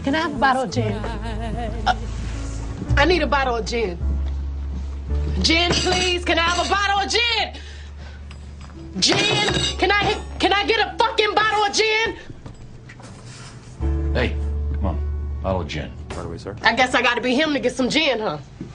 Can I have a bottle of gin? I need a bottle of gin. Gin, please. Can I have a bottle of gin? Gin. Can I get a fucking bottle of gin? Hey, come on. Bottle of gin. Right away, sir. I guess I gotta be him to get some gin, huh?